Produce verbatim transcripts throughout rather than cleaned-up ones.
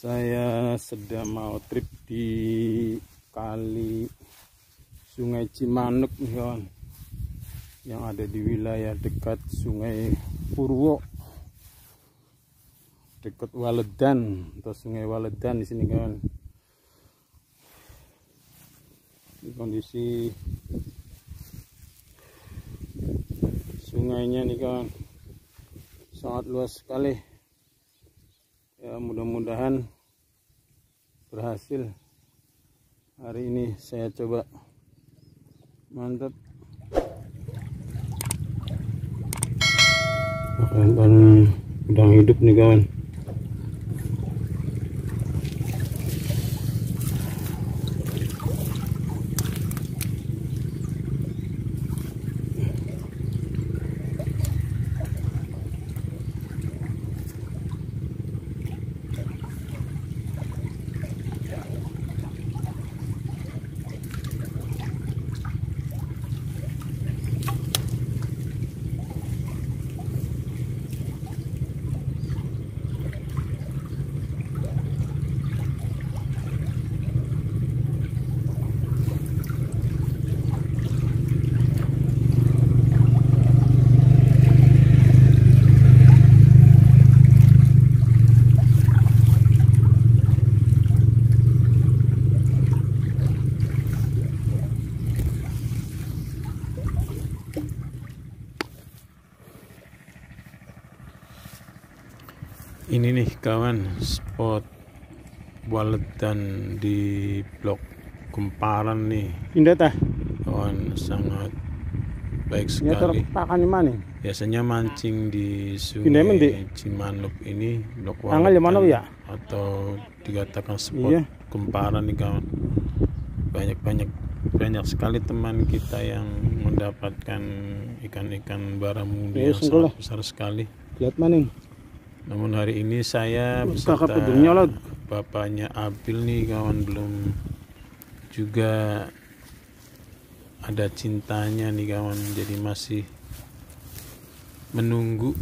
Saya sedang mau trip di kali Sungai Cimanuk nih kawan, yang ada di wilayah dekat Sungai Purwo, dekat Waledan atau Sungai Waledan di sini kawan. Ini kondisi sungainya nih kawan, sangat luas sekali. Ya, mudah-mudahan berhasil hari ini saya coba. Mantap. Kawan udang hidup nih kawan. Ini nih kawan, spot Waledan di Blok Kemparan nih. Indah tah. Kawan, sangat baik sekali. Biasanya mancing di Sungai Cimanuk ini, Blok Waledan, ya? Atau dikatakan spot iya. Kemparan nih kawan. Banyak-banyak banyak sekali teman kita yang mendapatkan ikan-ikan baramundi yang sangat besar sekali. Lihat maning. Namun hari ini saya beserta bapaknya Abil nih kawan, belum juga ada cintanya nih kawan, jadi masih menunggu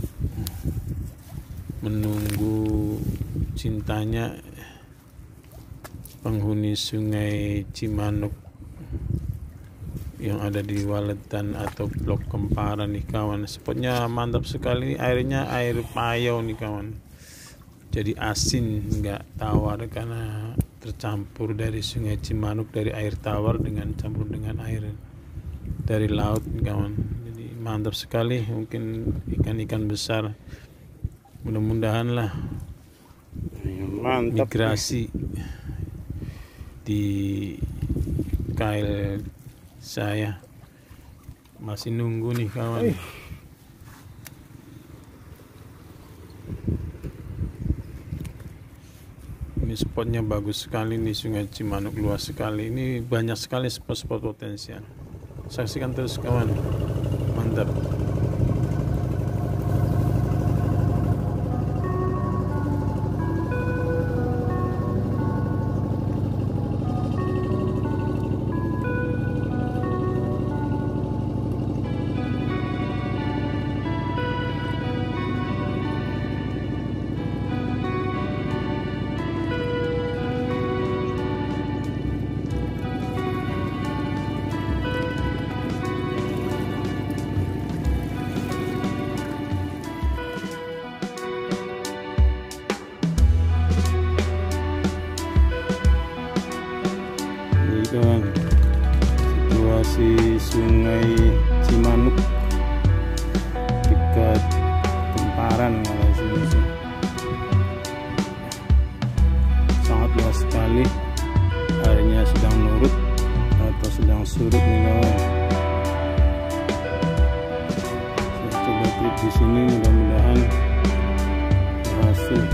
menunggu cintanya penghuni Sungai Cimanuk yang ada di Waledan atau Blok Kemparan nih kawan. Spotnya mantap sekali, airnya air payau nih kawan, jadi asin nggak tawar karena tercampur dari Sungai Cimanuk, dari air tawar dengan campur dengan air dari laut nih kawan. Jadi mantap sekali, mungkin ikan-ikan besar. Mudah-mudahan lah mantap migrasi di K L saya. Masih nunggu nih kawan. Ini spotnya bagus sekali nih, Sungai Cimanuk luas sekali. Ini banyak sekali spot-spot potensial. Saksikan terus kawan. Mantap. Kawan, situasi Sungai Cimanuk dekat Kemparan kalau sini sih sangat luas sekali. Airnya sedang nurut atau sedang surut nih kawan. Saya coba trip di sini, mudah-mudahan berhasil.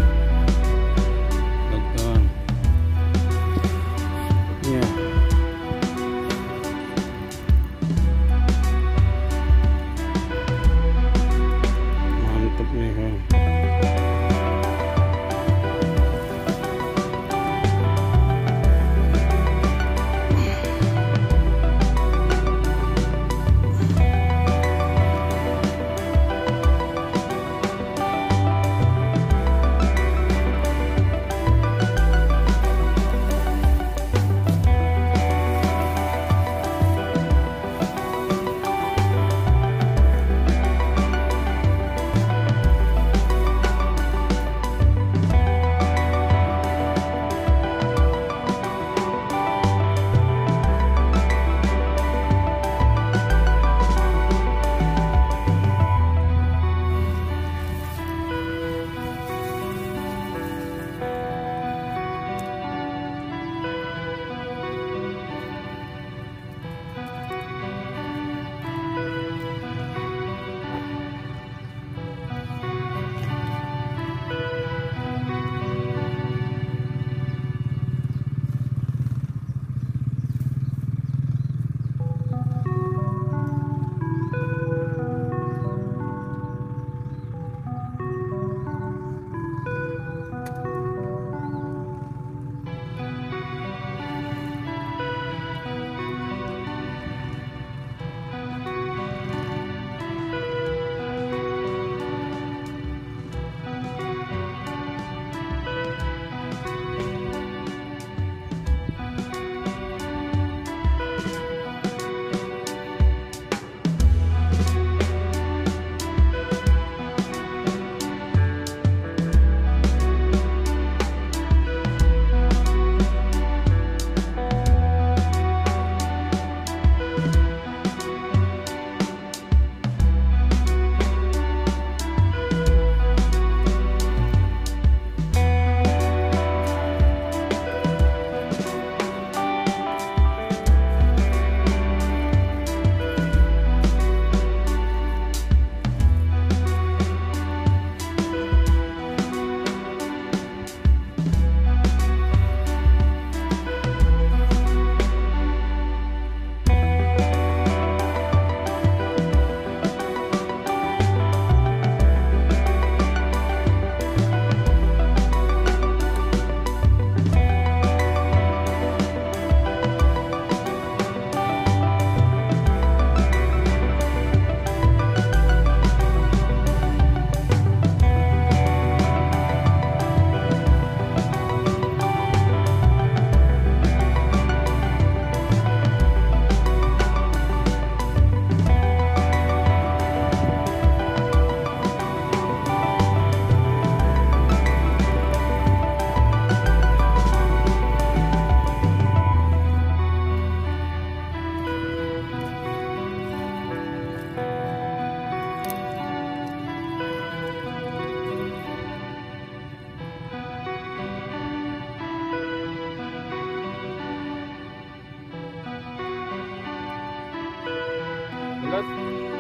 Belut.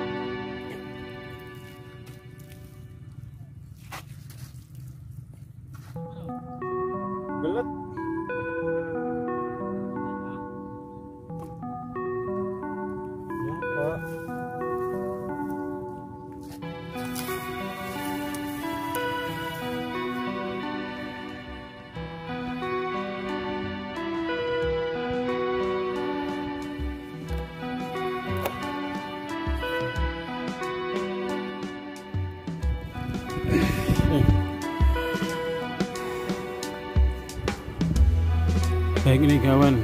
Belut. Ya, Pak. Baik nih kawan,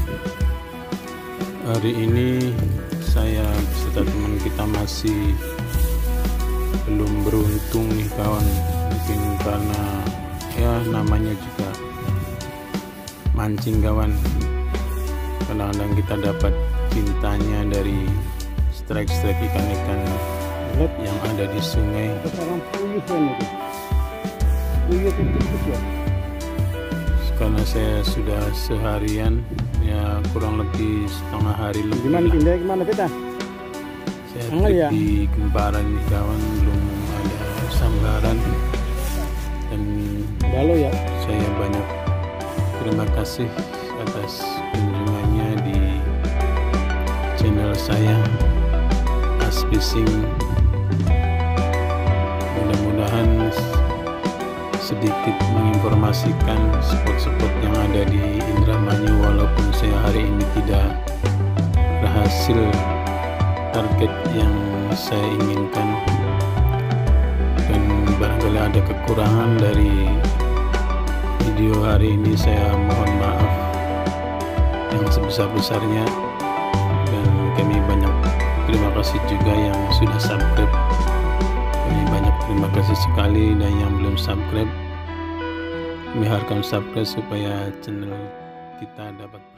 hari ini saya beserta teman kita masih belum beruntung nih kawan. Mungkin karena ya namanya juga mancing kawan, kadang-kadang kita dapat cintanya dari strike-strike ikan-ikan yang ada di sungai. Karena saya sudah seharian, ya kurang lebih setengah hari lebih. Gimana pindah gimana kita? Saya trip ya? Di Kemparan nih kawan, belum ada sambaran dan Halo ya. Saya banyak terima kasih atas kunjungannya di channel saya As Fishing. Mudah-mudahan sedikit menginformasikan spot-spot yang ada di Indramayu, walaupun saya hari ini tidak berhasil target yang saya inginkan dan barangkali ada kekurangan dari video hari ini. Saya mohon maaf yang sebesar-besarnya, dan kami banyak terima kasih juga yang sudah subscribe. Kami banyak terima kasih sekali, dan yang belum subscribe kami harapkan subscribe supaya channel kita dapat